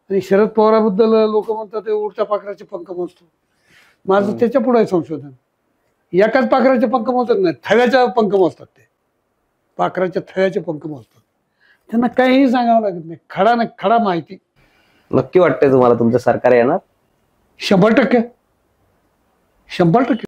आणि शरद पवाराबद्दल लोक म्हणतात ते उडत्या पाखराचे पंख मोजतो. माझं त्याच्या पुढे संशोधन. एकाच पाखराचे पंख मोजत नाही, थव्याच्या पंख मोजतात ते. पाखराच्या थव्याचे पंख मोजतात. त्यांना काहीही सांगावं लागत नाही, खडा ना खडा माहिती. नक्की वाटतंय तुम्हाला तुमचं सरकार येणार? 100%.